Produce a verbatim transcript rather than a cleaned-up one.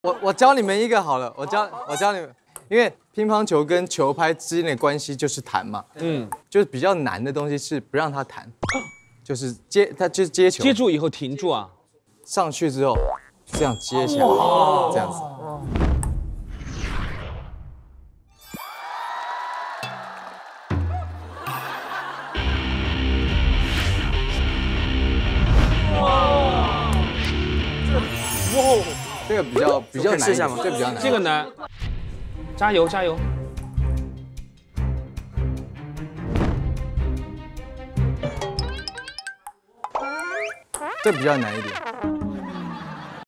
我我教你们一个好了，我教我教你们，因为乒乓球跟球拍之间的关系就是弹嘛，嗯，就是比较难的东西是不让它弹，就是接它就是接球， 接住以后停住啊， 上去之后这样接起来，这样子。哇，这个比较比较难一点，这比较难。 这个难，加油加油！ 这比较难一点。